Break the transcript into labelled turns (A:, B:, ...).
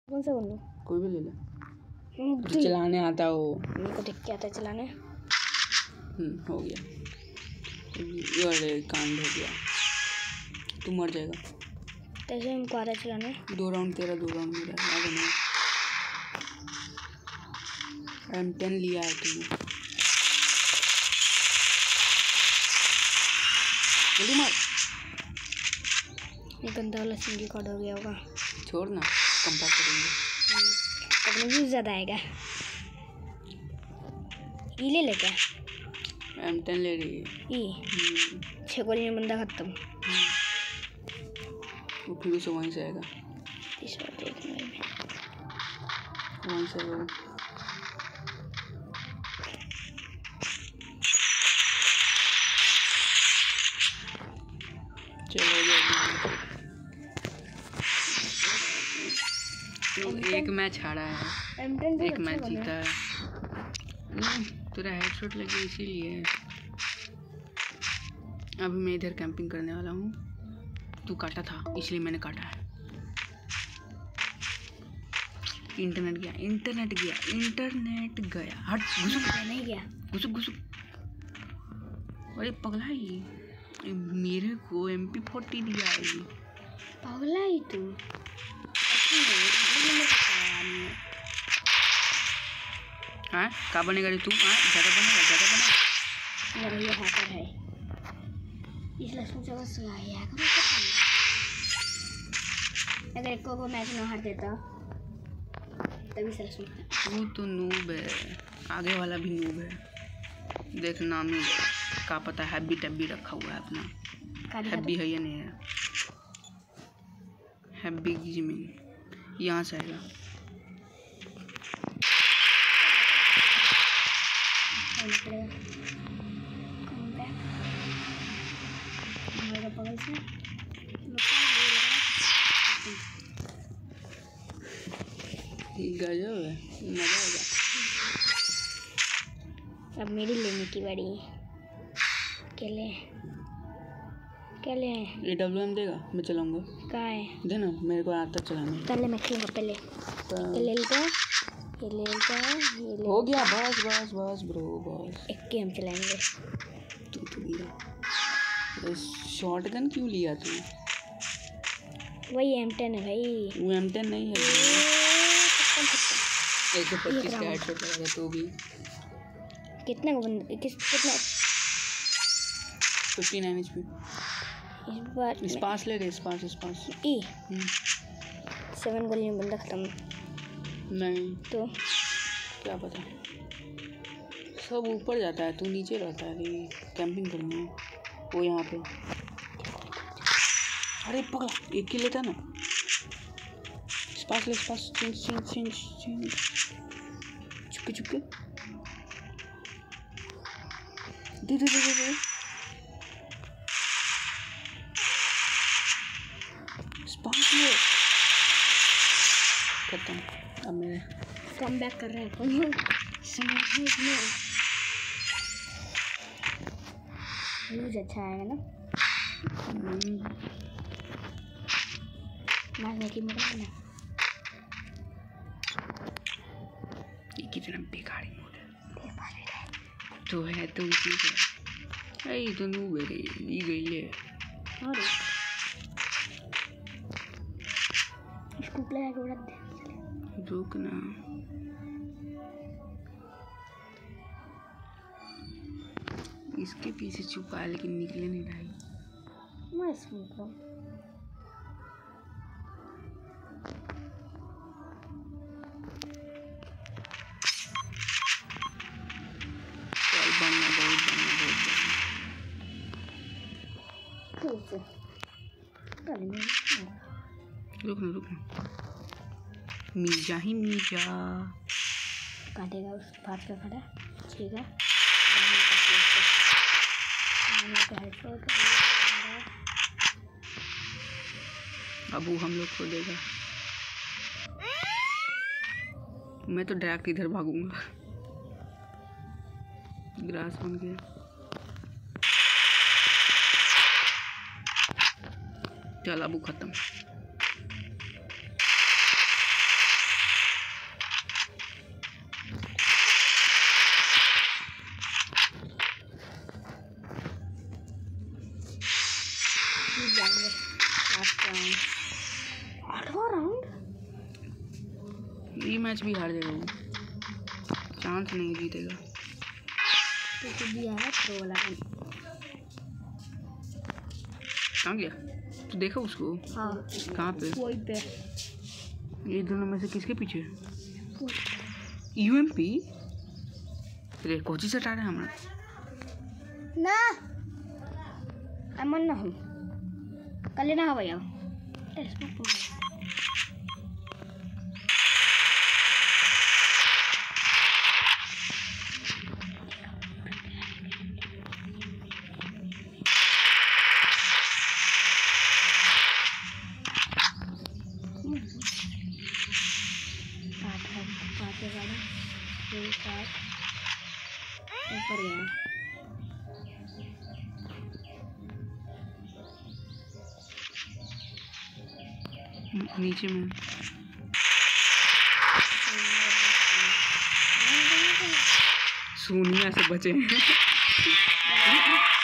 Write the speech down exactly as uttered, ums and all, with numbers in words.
A: कौन सा बोलूं?
B: कोई भी ले ले जो चलाने आता हो।
A: मेरे को देख के आता है चलाने।
B: हम्म हो गया ये कांड हो गया। तू मर जाएगा।
A: कैसे हमको आ रहा है चलाने?
B: दो राउंड तेरा दो राउंड मेरा आ गया। एम टेन लिया है तूने। जल्दी मार।
A: ये गंदा वाला सिंगी कॉर्ड हो गया होगा।
B: छोड़ ना कम बात करेंगे।
A: अपने व्यूज ज़्यादा आएगा। ई ले ले क्या?
B: एम टेन ले रही है।
A: ई छः गोली में बंदा खत्म।
B: वो फिर से वहीं से आएगा।
A: इस बार देख में
B: वहीं से आएगा। चलो एक मैच हारा है, एक मैच जीता है। नहीं तेरा हेडशॉट लगे इसीलिए। अभी मैं इधर कैंपिंग करने वाला हूँ। तू काटा था इसलिए मैंने काटा है। इंटरनेट गया इंटरनेट गया इंटरनेट गया। हट घुसुक
A: नहीं गया
B: घुसुक घुसुक। अरे पगला ही मेरे को एम पी फोर्टी दिया है।
A: पगला ही तू।
B: हाँ क्या बनेगा रे तू? हाँ ज़्यादा बनेगा ज़्यादा बनेगा।
A: मेरा ये हैकर है इसलिए सोचा बस है। अगर एक को मैच ना हार देता तभी सर सोचता।
B: वो तो नूब है, आगे वाला भी नूब है। देख नाम ही का पता हैब्बी टैब्बी रखा हुआ है अपना। हैब्बी है या नहीं है? हैब्बी की जमीन यहाँ से आएगा।
A: बगल से
B: गजब है, मजा आएगा।
A: अब मेरी लेने की बारी। अकेले अकेले
B: ये डब्ल्यू एम देगा मैं चलाऊंगा।
A: कहाँ है?
B: देना मेरे को आता चलाने।
A: पहले मैं खेलूँगा पहले। ये ले लेते हैं ये ले लेते हैं ये ले।
B: हो गया बस बस बस ब्रो बस।
A: एक गेम चलाएंगे।
B: तू तो लिया शॉटगन क्यों लिया तू?
A: वही एम टेन है भाई।
B: वो एम टेन नहीं है। एक सौ पच्चीस का हेडशॉट लगा तो भी
A: कितने को बंद किस कितना
B: फिफ्टी नाइन एच पी।
A: इस बार
B: स्पास ले रहे स्पास स्पास
A: ई सेवन गोली में बंदा खत्म।
B: नहीं
A: तो
B: क्या पता सब ऊपर जाता है तू नीचे रहता है। अरे कैंपिंग करनी है वो यहाँ पे। अरे पकड़ा एक ही लेता ना। स्पास ले स्पास चिंच चिंच चिंच चिंच चुपके चुपके दे दे दे दे स्पास ले। खत्म। अब मेरे
A: कम बैक कर रहे हैं यूज अच्छा आएगा ना। मारने की मजा ना।
B: ये कितना बेकार मोड है। तो है तो उसी का ये तो नूब है ये गई है।
A: और इसको प्ले आगे बढ़ा दे।
B: रुक ना इसके पीछे छुपा है लेकिन निकले नहीं रही।
A: मैं स्मोक हूँ
B: चल बनना बहुत बनना बहुत बनना। रुक ना रुक ना मीजा ही मीजा
A: काटेगा उस पास का खड़ा। ठीक है
B: अब वो हम लोग को देगा। मैं तो डायरेक्ट इधर भागूंगा। ग्रास बन गया। चल अब वो खत्म। ये मैच भी हार जाएगा वो, चांस नहीं जीतेगा।
A: तो दिया है प्रो वाला।
B: कहाँ गया? तो देखा उसको?
A: हाँ
B: कहाँ पे?
A: वही पे।
B: ये दोनों में से किसके पीछे? यूएमपी रे कोची से टारे हमारा
A: ना अमन ना हो कल ना हवा यार ऊपर गया।
B: नीचे में सोनिया से बचे हैं।